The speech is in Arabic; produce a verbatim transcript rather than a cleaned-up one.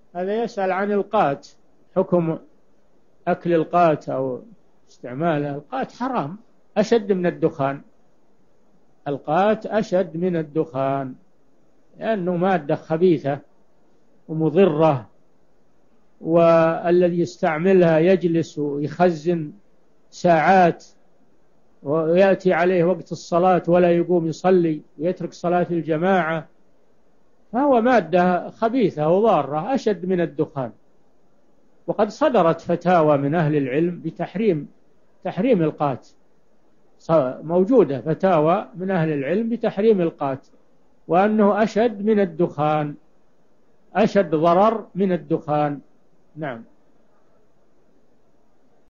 هذا يسأل عن القات، حكم أكل القات أو استعمالها. القات حرام أشد من الدخان، القات أشد من الدخان لأنه مادة خبيثة ومضرة، والذي يستعملها يجلس ويخزن ساعات ويأتي عليه وقت الصلاة ولا يقوم يصلي ويترك صلاة الجماعة، فهو مادة خبيثة وضارة أشد من الدخان. وقد صدرت فتاوى من أهل العلم بتحريم تحريم القات، موجودة فتاوى من أهل العلم بتحريم القات، وأنه أشد من الدخان، أشد ضرر من الدخان. نعم.